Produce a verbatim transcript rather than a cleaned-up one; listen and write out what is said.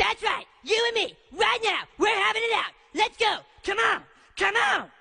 That's right. You and me. Right now. We're having it out. Let's go. Come on. Come on.